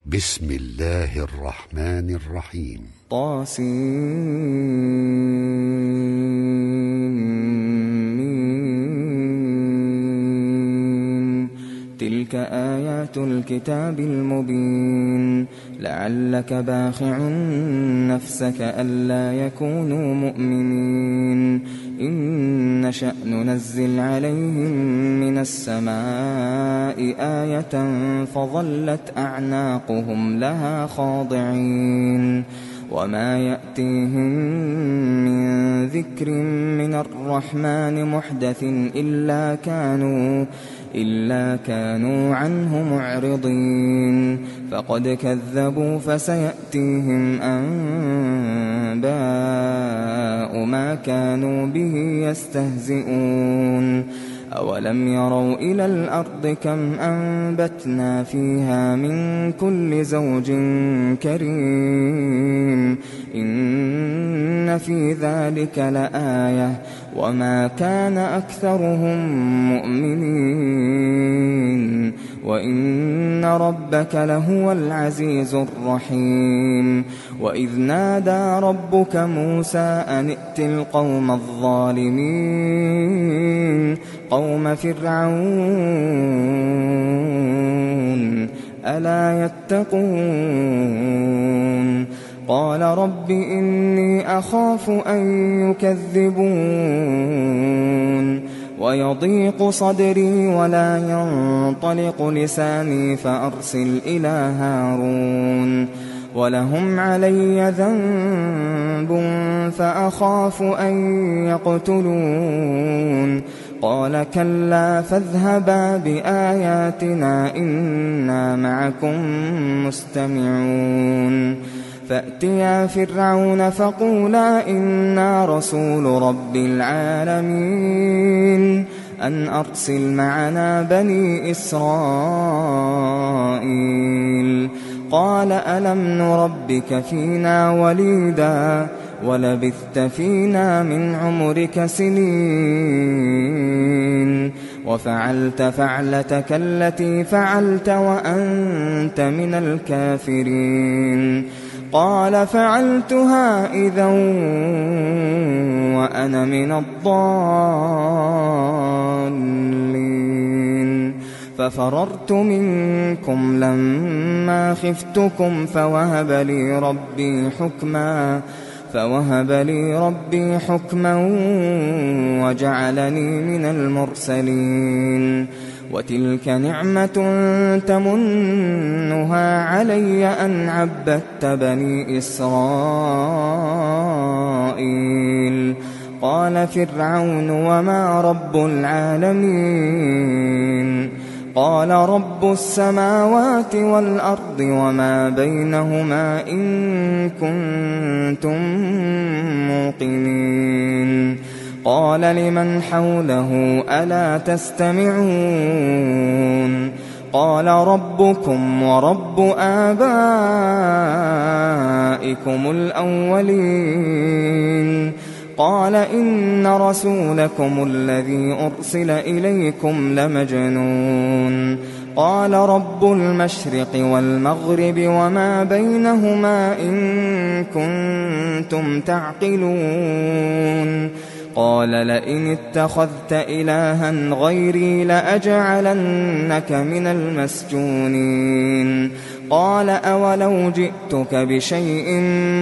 بسم الله الرحمن الرحيم. طاسين. تلك آيات الكتاب المبين. لعلك باخع نفسك ألا يكونوا مؤمنين. إن نشأ ننزل عليهم من السماء آية فظلت أعناقهم لها خاضعين. وما يأتيهم من ذكر من الرحمن محدث إلا كانوا عنه معرضين. فقد كذبوا فسيأتيهم أنباء ما كانوا به يستهزئون. أولم يروا إلى الأرض كم أنبتنا فيها من كل زوج كريم. إن في ذلك لآية وما كان أكثرهم مؤمنين وإن ربك لهو العزيز الرحيم. وإذ نادى ربك موسى أن ائت القوم الظالمين قوم فرعون ألا يتقون. قال رب إني أخاف أن يكذبون ويضيق صدري ولا ينطلق لساني فأرسل إلى هارون ولهم علي ذنب فأخاف أن يقتلون. قال كلا فاذهبا بآياتنا إنا معكم مستمعون. فأتيا فرعون فقولا إنا رسول رب العالمين أن أرسل معنا بني إسرائيل. قال ألم نربك فينا وليدا ولبثت فينا من عمرك سنين وفعلت فعلتك التي فعلت وأنت من الكافرين. قال فعلتها إذا وأنا من الضالين. ففررت منكم لما خفتكم فوهب لي ربي حكما وجعلني من المرسلين. وتلك نعمة تمنها علي أن عبدت بني إسرائيل. قال فرعون وما رب العالمين. قال رب السماوات والأرض وما بينهما إن كنتم موقنين. قال لمن حوله ألا تستمعون. قال ربكم ورب آبائكم الأولين. قال إن رسولكم الذي أرسل إليكم لمجنون. قال رب المشرق والمغرب وما بينهما إن كنتم تعقلون. قال لئن اتخذت إلها غيري لأجعلنك من المسجونين. قال أولو جئتك بشيء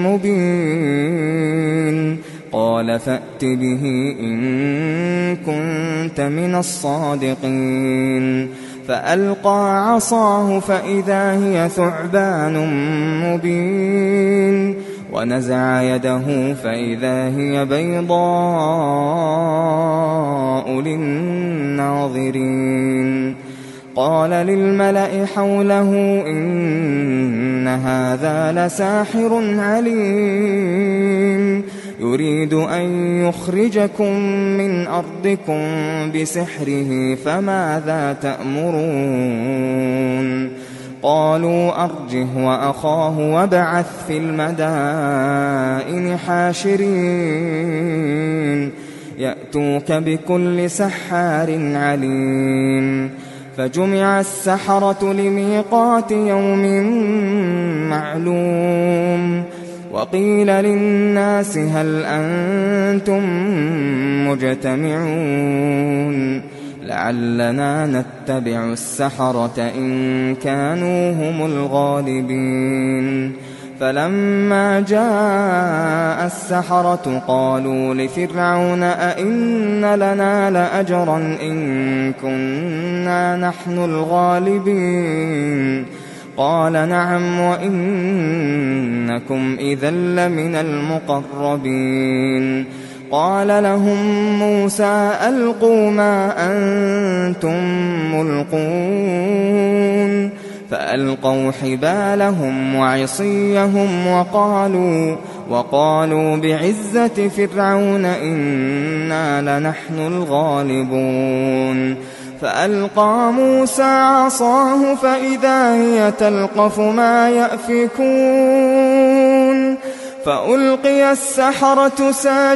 مبين. قال فأت به إن كنت من الصادقين. فألقى عصاه فإذا هي ثعبان مبين ونزع يده فإذا هي بيضاء للناظرين. قال للملأ حوله إن هذا لساحر عليم يريد أن يخرجكم من أرضكم بسحره فماذا تأمرون. قالوا أرجه وأخاه وابعث في المدائن حاشرين يأتوك بكل سحار عليم. فجمع السحرة لميقات يوم معلوم وقيل للناس هل أنتم مجتمعون لعلنا نتبع السحرة إن كانوا هم الغالبين فلما جاء السحرة قالوا لفرعون أئن لنا لأجرا إن كنا نحن الغالبين قال نعم وإنكم إذا لمن المقربين قال لهم موسى ألقوا ما أنتم ملقون فألقوا حبالهم وعصيهم وقالوا بعزة فرعون إنا لنحن الغالبون فألقى موسى عصاه فإذا هي تلقف ما يأفكون فألقي السحرة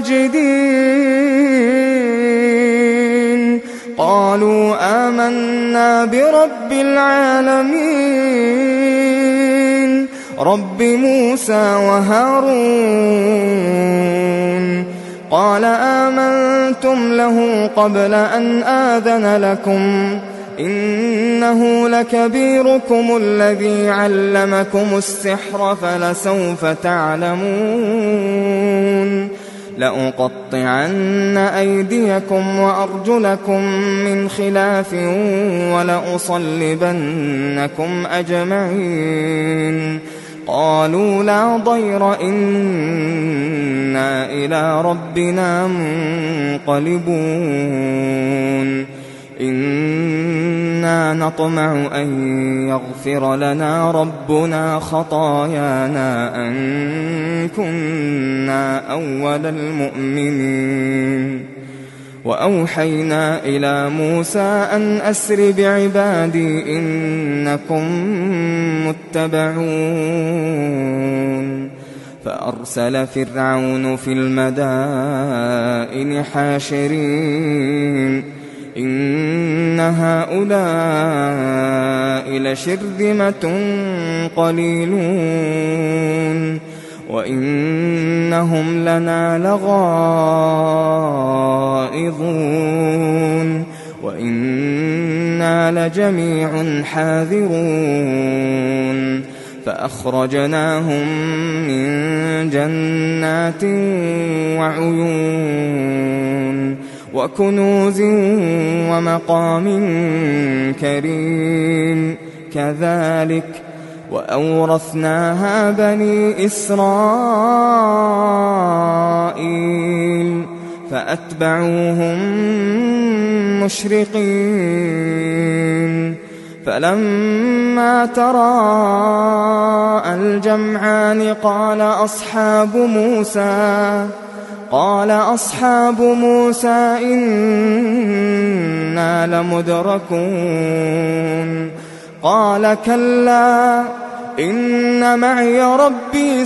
ساجدين قالوا آمنا برب العالمين رب موسى وهارون قال آمنتم له قبل أن آذن لكم إنه لكبيركم الذي علمكم السحر فلسوف تعلمون لأقطعن أيديكم وأرجلكم من خلاف ولأصلبنكم أجمعين قالوا لا ضير إنا إلى ربنا منقلبون إنا نطمع أن يغفر لنا ربنا خطايانا أن كنا أول المؤمنين وأوحينا إلى موسى أن أسر بعبادي إنكم متبعون فأرسل فرعون في المدائن حاشرين إن هؤلاء لشرذمة قليلون وإنهم لنا لغائظون وإنا لجميع حاذرون فأخرجناهم من جنات وعيون وكنوز ومقام كريم كذلك وأورثناها بني إسرائيل فأتبعوهم مشرقين فلما تراءى الجمعان قال أصحاب موسى إنا لمدركون قال كلا إن معي ربي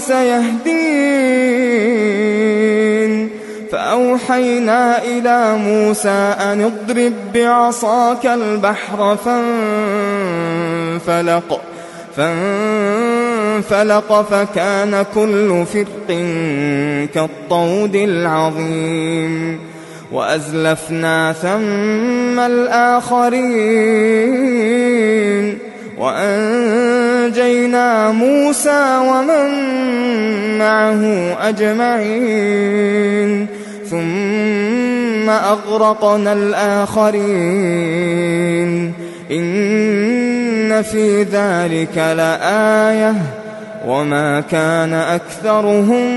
سيهدين فأوحينا إلى موسى أن اضرب بعصاك البحر فانفلق فكان كل فرق كالطود العظيم وأزلفنا ثم الآخرين وأنجينا موسى ومن معه أجمعين ثم أغرقنا الآخرين إن في ذلك لآية وما كان أكثرهم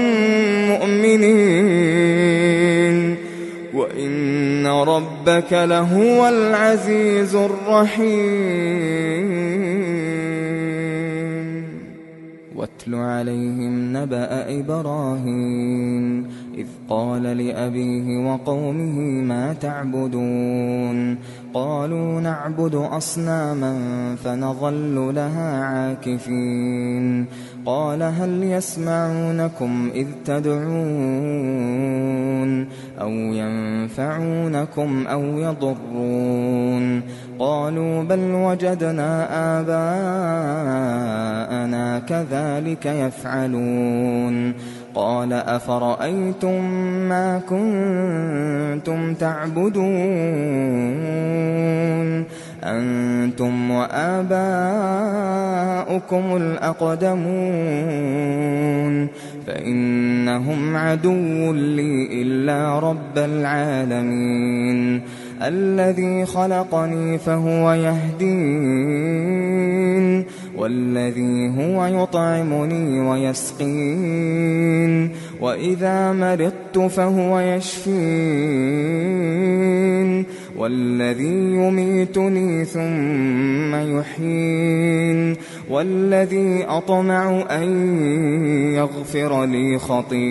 مؤمنين وإن ربك لهو العزيز الرحيم واتل عليهم نبأ إبراهيم إذ قال لأبيه وقومه ما تعبدون قالوا نعبد أصناما فنظل لها عاكفين قال هل يسمعونكم إذ تدعون أو ينفعونكم أو يضرون قالوا بل وجدنا آباءنا كذلك يفعلون قال أفرأيتم ما كنتم تعبدون أنتم وآباؤكم الأقدمون فإنهم عدو لي إلا رب العالمين الذي خلقني فهو يهدين والذي هو يطعمني ويسقين وإذا مرضت فهو يشفين والذي يميتني ثم يحيين والذي أطمع أن يغفر لي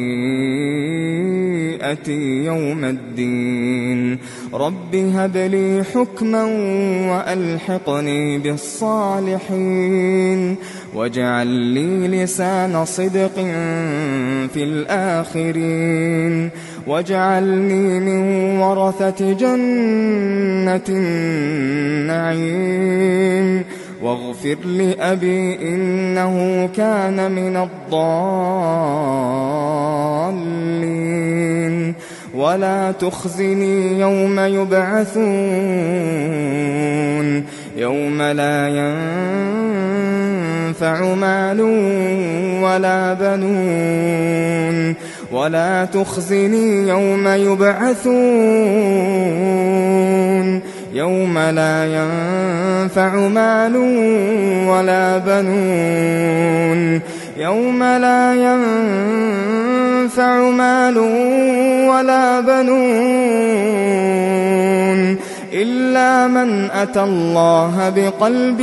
خطيئتي يوم الدين رب هب لي حكما وألحقني بالصالحين واجعل لي لسان صدق في الآخرين واجعلني من ورثة جنة النعيم واغفر لأبي إنه كان من الضالين ولا تخزني يوم يبعثون يوم لا ينفع مال ولا بنون ولا تخزني يوم يبعثون يوم لا ينفع مال ولا بنون يوم لا ينفع مال ولا بنون إلا من أتى الله بقلب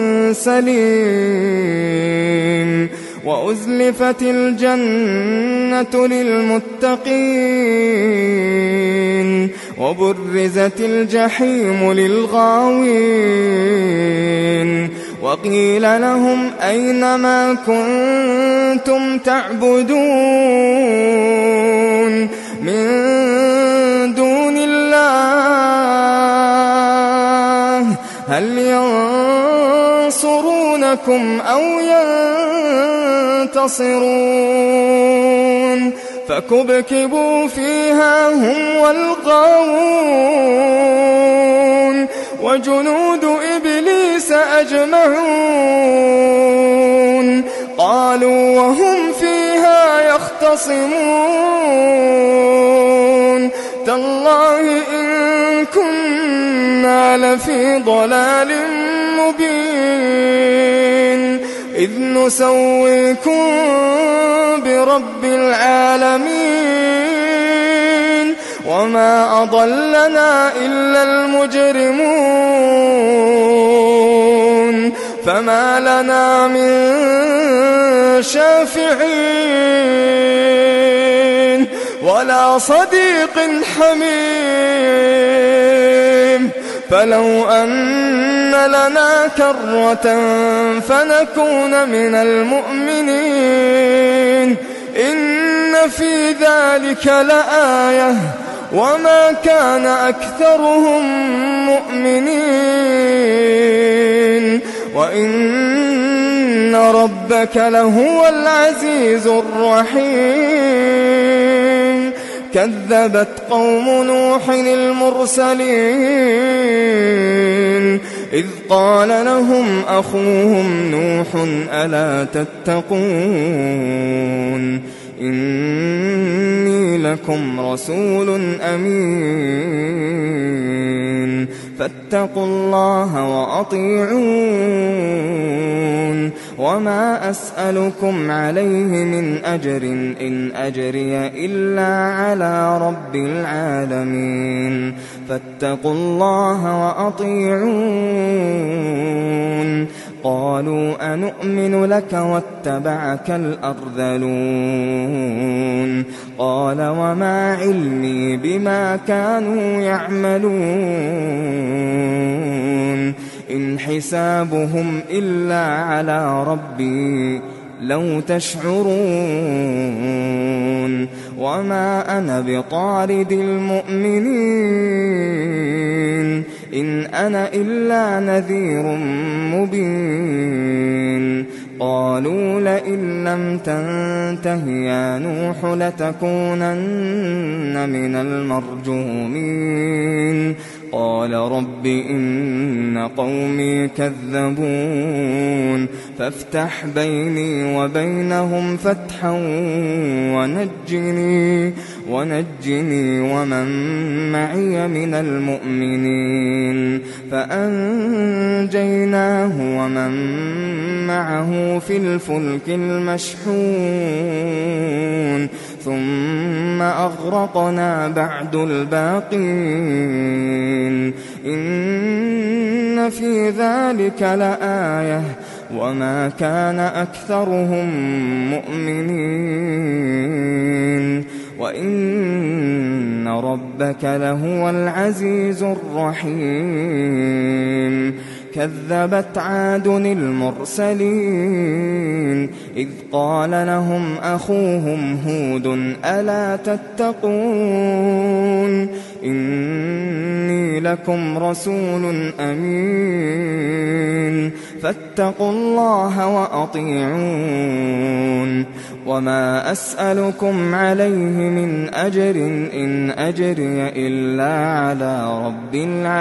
سليم وأزلفت الجنة للمتقين وبرزت الجحيم للغاوين وقيل لهم أين ما كنتم تعبدون من دون الله هل ينصرونكم أو ينتصرون فكبكبوا فيها هم والغاوون وجنود إبليس أجمعون قالوا وهم فيها يختصمون تالله إن كنا لفي ضلال مبين إذ نسويكم برب العالمين وما أضلنا إلا المجرمون فما لنا من شافعين ولا صديق حميم فلو أن لنا كرة فنكون من المؤمنين إن في ذلك لآية وما كان أكثرهم مؤمنين وإن ربك لهو العزيز الرحيم كذبت قوم نوح المرسلين إذ قال لهم أخوهم نوح ألا تتقون إني لكم رسول أمين فاتقوا الله وأطيعون وما أسألكم عليه من أجر إن أجري إلا على رب العالمين فاتقوا الله وأطيعون قالوا أنؤمن لك واتبعك الأرذلون قال وما علمي بما كانوا يعملون إن حسابهم إلا على ربي لو تشعرون وما أنا بطارد المؤمنين إن أنا إلا نذير مبين قالوا لئن لم تنته يا نوح لتكونن من المرجومين قال رب إن قومي كذبون فافتح بيني وبينهم فتحا ونجني ومن معي من المؤمنين فأنجيناه ومن معه في الفلك المشحون ثم أغرقنا بعد الباقين إن في ذلك لآية وما كان أكثرهم مؤمنين وإن ربك لهو العزيز الرحيم كذبت عاد المرسلين إذ قال لهم أخوهم هود ألا تتقون إني لكم رسول أمين فاتقوا الله وأطيعون وما أسألكم عليه من أجر إن أجري إلا على رب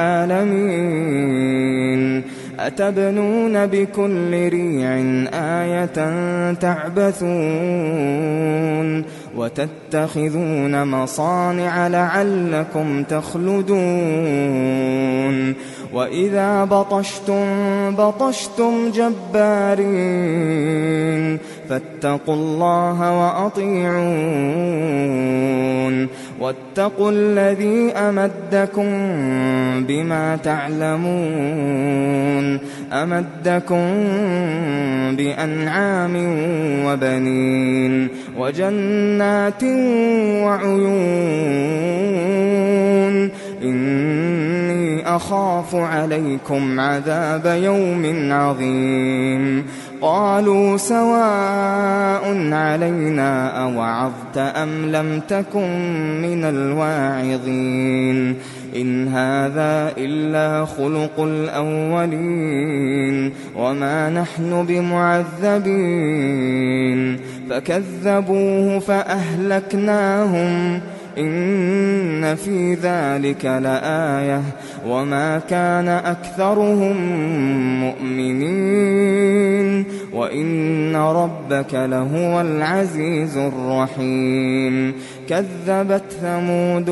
العالمين أتبنون بكل ريع آية تعبثون وتتخذون مصانع لعلكم تخلدون وإذا بطشتم جبارين فاتقوا الله وأطيعون واتقوا الذي أمدكم بما تعلمون أمدكم بأنعام وبنين وجنات وعيون إني أخاف عليكم عذاب يوم عظيم قالوا سواء علينا أوعظت أم لم تكن من الواعظين إن هذا إلا خلق الأولين وما نحن بمعذبين فكذبوه فأهلكناهم إن في ذلك لآية وما كان أكثرهم مؤمنين وإن ربك لهو العزيز الرحيم كذبت ثمود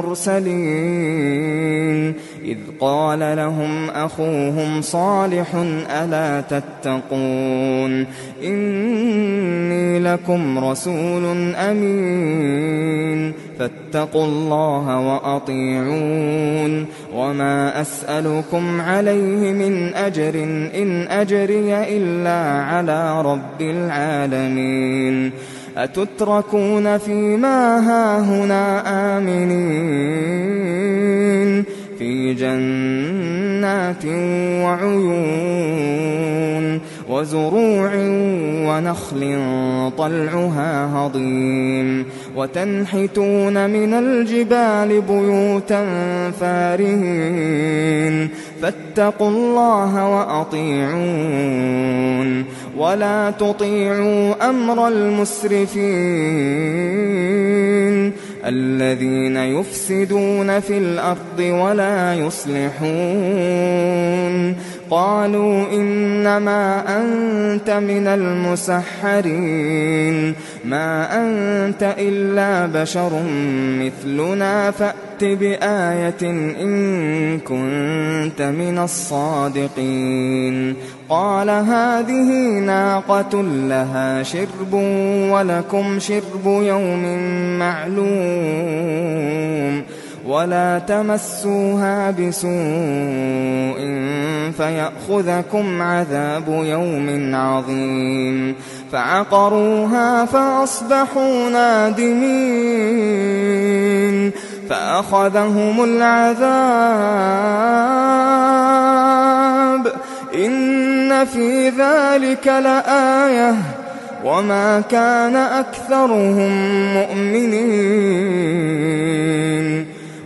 المرسلين إذ قال لهم أخوهم صالح ألا تتقون إني لكم رسول أمين فاتقوا الله وأطيعون وما أسألكم عليه من أجر إن أجري إلا على رب العالمين أتتركون فيما هاهنا آمنين في جنات وعيون وزروع ونخل طلعها هضيم وتنحتون من الجبال بيوتا فارهين فاتقوا الله وأطيعون ولا تطيعوا أمر المسرفين الذين يفسدون في الأرض ولا يصلحون قالوا إنما أنت من المسحرين ما أنت إلا بشر مثلنا فأت بآية إن كنت من الصادقين قال هذه ناقة لها شرب ولكم شرب يوم معلوم ولا تمسوها بسوء فيأخذكم عذاب يوم عظيم فعقروها فأصبحوا نادمين فأخذهم العذاب إن في ذلك لآية وما كان أكثرهم مؤمنين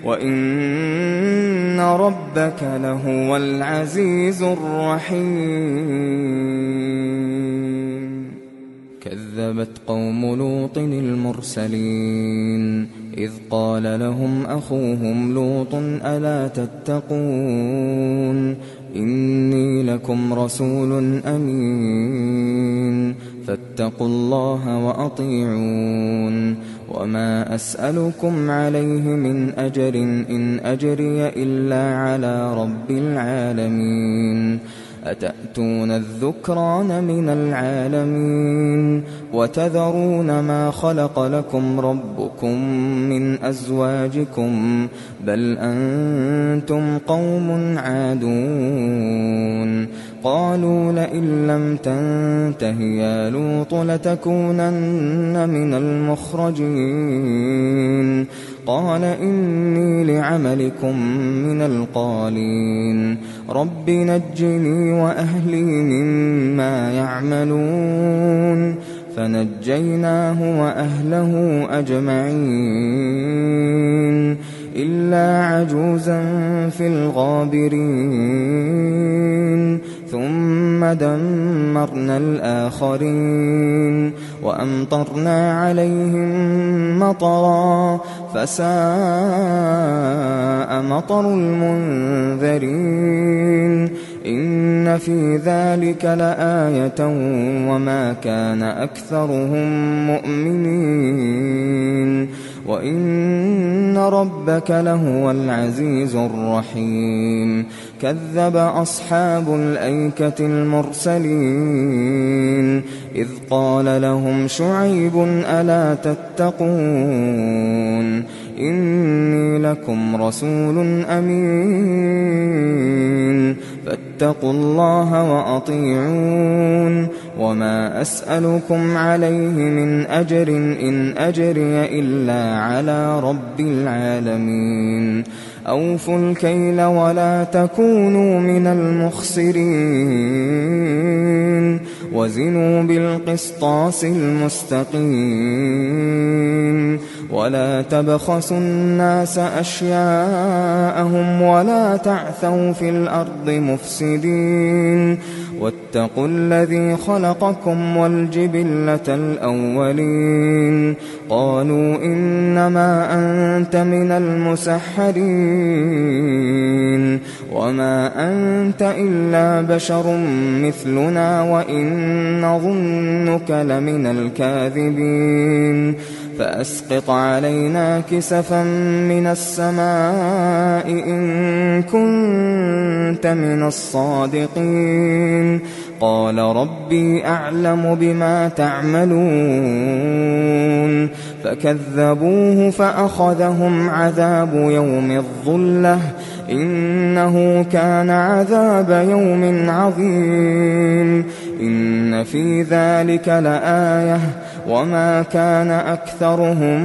وإن ربك لهو العزيز الرحيم. كذبت قوم لوط المرسلين إذ قال لهم أخوهم لوط ألا تتقون إني لكم رسول أمين فاتقوا الله وأطيعون وما أسألكم عليه من أجر إن أجري إلا على رب العالمين أتأتون الذكران من العالمين وتذرون ما خلق لكم ربكم من أزواجكم بل أنتم قوم عادون. قالوا لئن لم تنته يا لوط لتكونن من المخرجين قال إني لعملكم من القالين رب نجني وأهلي مما يعملون فنجيناه وأهله أجمعين إلا عجوزا في الغابرين ثم دمرنا الآخرين وأمطرنا عليهم مطرا فساء مطر المنذرين إن في ذلك لآية وما كان أكثرهم مؤمنين وإن ربك لهو العزيز الرحيم. كذب أصحاب الأيكة المرسلين إذ قال لهم شعيب ألا تتقون إني لكم رسول أمين فاتقوا الله وأطيعون وما أسألكم عليه من أجر إن أجري إلا على رب العالمين. أوفوا الكيل ولا تكونوا من المخسرين وزنوا بالقسطاس المستقيم ولا تبخسوا الناس أشياءهم ولا تعثوا في الأرض مفسدين واتقوا الذي خلقكم والجبلة الأولين قالوا إنما أنت من المسحرين وما أنت إلا بشر مثلنا وإن نظنك لمن الكاذبين فأسقط علينا كسفا من السماء إن كنت من الصادقين قال ربي أعلم بما تعملون فكذبوه فأخذهم عذاب يوم الظلة إنه كان عذاب يوم عظيم. إن في ذلك لآية وما كان أكثرهم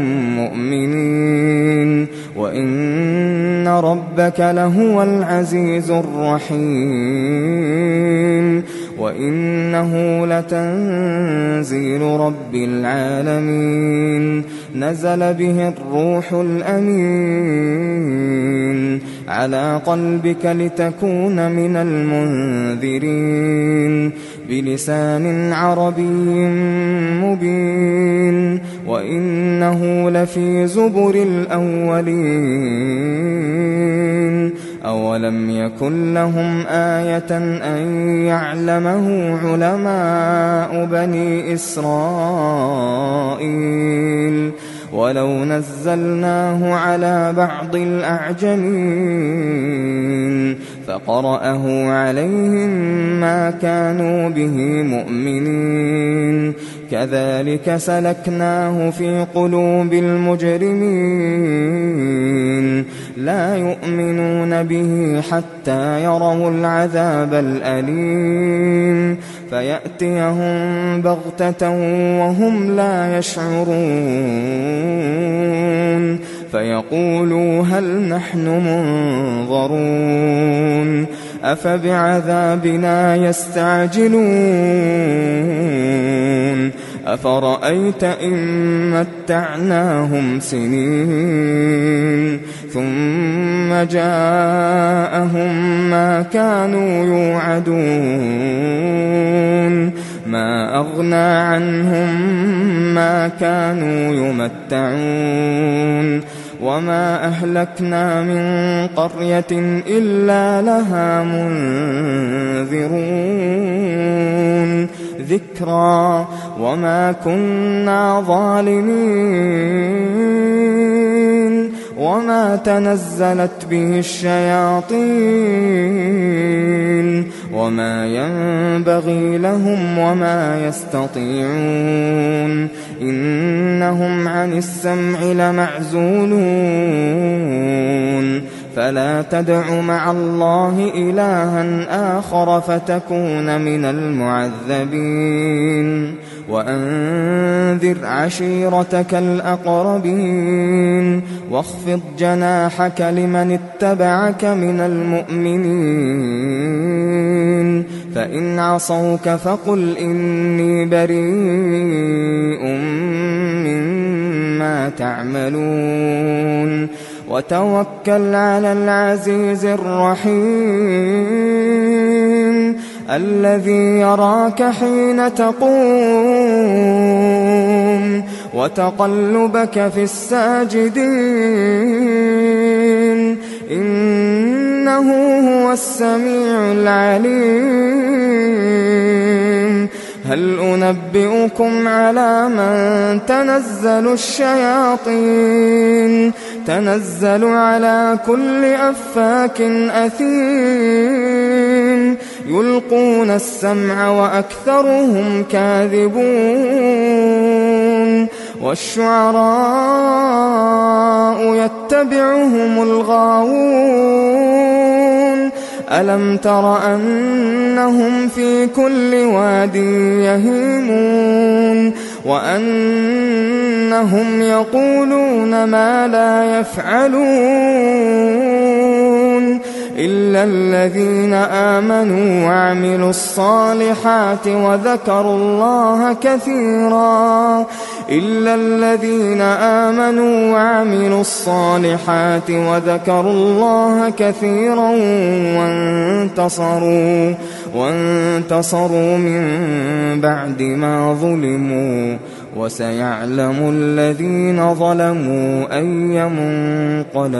مؤمنين وإن ربك لهو العزيز الرحيم. وإنه لتنزيل رب العالمين نزل به الروح الأمين على قلبك لتكون من المنذرين بلسان عربي مبين وإنه لفي زبر الأولين. أولم يكن لهم آية أن يعلمه علماء بني إسرائيل ولو نزلناه على بعض الأعجمين فقرأه عليهم ما كانوا به مؤمنين كذلك سلكناه في قلوب المجرمين لا يؤمنون به حتى يروا العذاب الأليم فيأتيهم بغتة وهم لا يشعرون فيقولوا هل نحن منظرون أفبعذابنا يستعجلون أفرأيت إن متعناهم سنين ثم جاءهم ما كانوا يوعدون ما أغنى عنهم ما كانوا يمتعون وما أهلكنا من قرية إلا لها منذرون ذكرى وما كنا ظالمين وما تنزلت به الشياطين وما ينبغي لهم وما يستطيعون إنهم عن السمع لمعزولون فلا تدع مع الله إلها آخر فتكون من المعذبين وأنذر عشيرتك الأقربين واخفض جناحك لمن اتبعك من المؤمنين فإن عصوك فقل إني بريء مما تعملون وتوكل على العزيز الرحيم الذي يراك حين تقوم وتقلبك في الساجدين إنه هو السميع العليم هل أنبئكم على من تنزل الشياطين تنزل على كل أفاك أثيم يلقون السمع وأكثرهم كاذبون والشعراء يتبعهم الغاوون ألم تر أنهم في كل واد يهيمون وأنهم يقولون ما لا يفعلون إلا الذين آمنوا وعملوا الصالحات وذكروا الله كثيرا إلا الذين آمنوا وعملوا الصالحات وذكروا الله كثيرا وانتصروا من بعد ما ظلموا وسيعلم الذين ظلموا أي منقلب ينقلبون.